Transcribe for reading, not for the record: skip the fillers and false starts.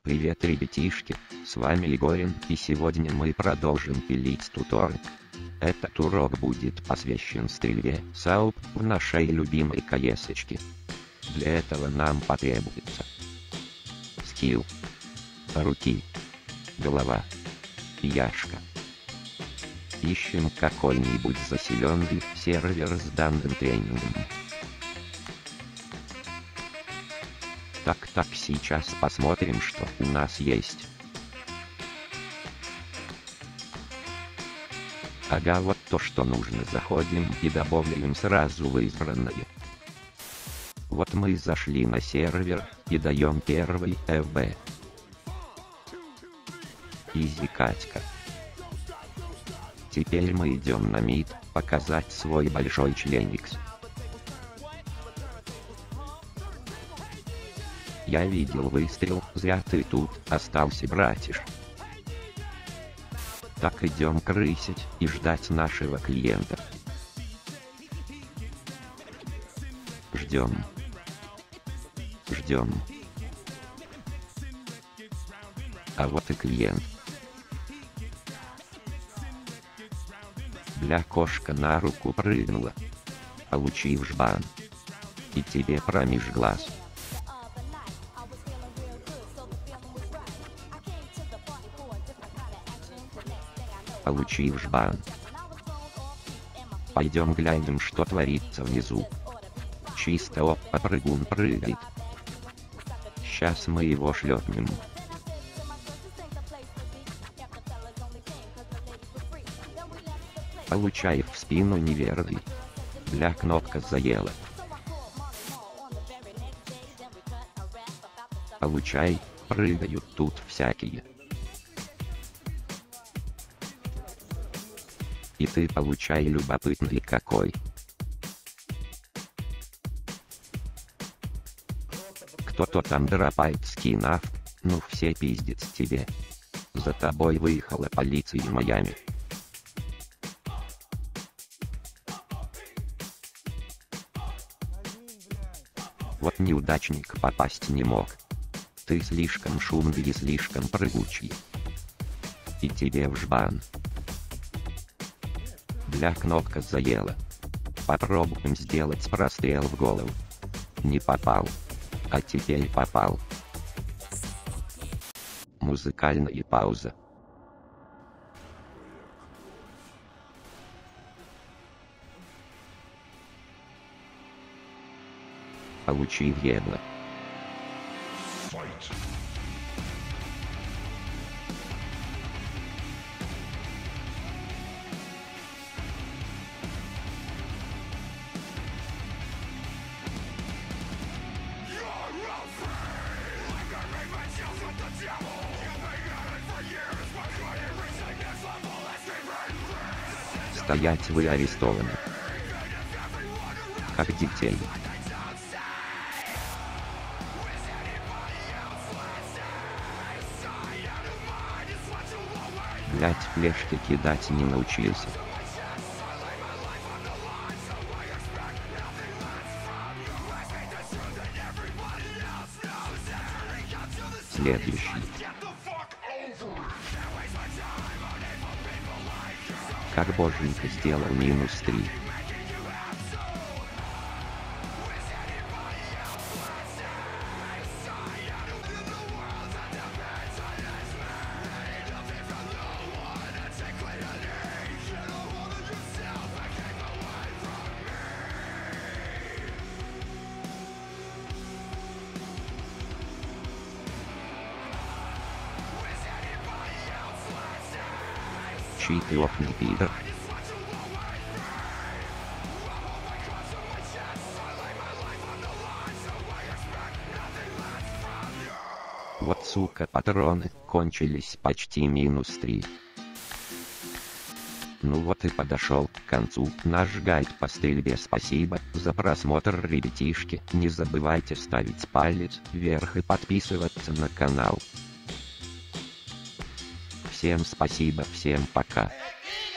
Привет, ребятишки, с вами Егорин, и сегодня мы продолжим пилить туторы. Этот урок будет посвящен стрельбе САУП в нашей любимой КС-очке. Для этого нам потребуется скилл, руки, голова, яшка. Ищем какой-нибудь заселенный сервер с данным тренингом. Так, сейчас посмотрим, что у нас есть. Ага, вот то, что нужно. Заходим и добавляем сразу в избранное. Вот мы зашли на сервер и даем первый FB. Изи катька. Теперь мы идем на мид, показать свой большой членикс. Я видел выстрел, зря ты тут остался, братиш. Так, идем крысить и ждать нашего клиента. Ждем. А вот и клиент. Бля, кошка на руку прыгнула. Получив жбан. И тебе промеж глаз. Получив жбан. Пойдем глянем, что творится внизу. Чисто прыгун прыгает. Сейчас мы его шлепнем. Получай в спину неверный. Бля, кнопка заела. Получай, прыгают тут всякие. И ты получай, любопытный какой. Кто-то там дропает скинов, ну все пиздец тебе. За тобой выехала полиция в Майами. Вот неудачник попасть не мог. Ты слишком шумный и слишком прыгучий. И тебе в жбан. Бля, кнопка заела. Попробуем сделать прострел в голову. Не попал. А теперь попал. Музыкальная пауза. Получи ебло. Стоять, вы арестованы. Как детей. Блять, флешки кидать не научился. Следующий. Как боженька сделал -3. Чит и опный пидор. Вот сука, патроны кончились почти -3. Ну вот и подошел к концу наш гайд по стрельбе. Спасибо за просмотр, ребятишки. Не забывайте ставить палец вверх и подписываться на канал. Всем спасибо, всем пока.